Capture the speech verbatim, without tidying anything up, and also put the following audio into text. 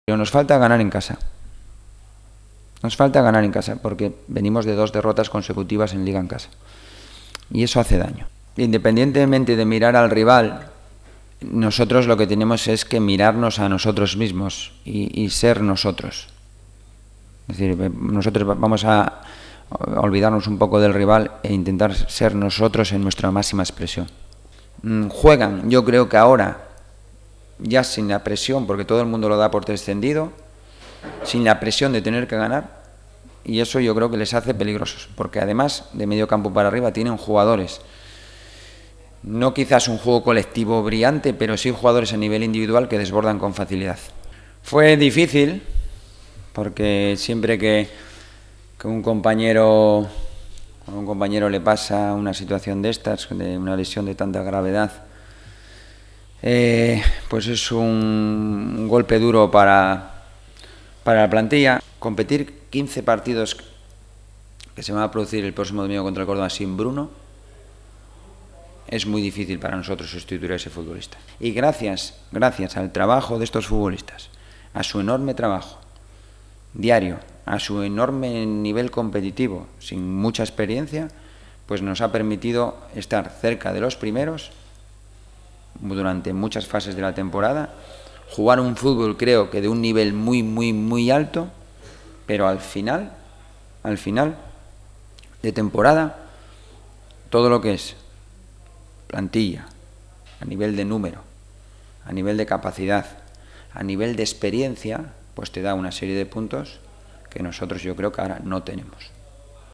Pero nos falta ganar en casa. Nos falta ganar en casa porque venimos de dos derrotas consecutivas en Liga en casa. Y eso hace daño. Independientemente de mirar al rival, nosotros lo que tenemos es que mirarnos a nosotros mismos y, y ser nosotros. Es decir, nosotros vamos a olvidarnos un poco del rival e intentar ser nosotros en nuestra máxima expresión. Juegan, yo creo que ahora, ya sin la presión, porque todo el mundo lo da por descendido, sin la presión de tener que ganar, y eso yo creo que les hace peligrosos, porque además de medio campo para arriba tienen jugadores, no quizás un juego colectivo brillante, pero sí jugadores a nivel individual que desbordan con facilidad. Fue difícil, porque siempre que, que un compañero a un compañero le pasa una situación de estas, de una lesión de tanta gravedad, eh, pues es un, un golpe duro para, para la plantilla. Competir quince partidos que se van a producir el próximo domingo contra el Córdoba sin Bruno es muy difícil para nosotros sustituir a ese futbolista. Y gracias, gracias al trabajo de estos futbolistas, a su enorme trabajo diario, a su enorme nivel competitivo, sin mucha experiencia, pues nos ha permitido estar cerca de los primeros durante muchas fases de la temporada, jugar un fútbol creo que de un nivel muy, muy, muy alto, pero al final, al final de temporada, todo lo que es plantilla, a nivel de número, a nivel de capacidad, a nivel de experiencia, pues te da una serie de puntos que nosotros yo creo que ahora no tenemos.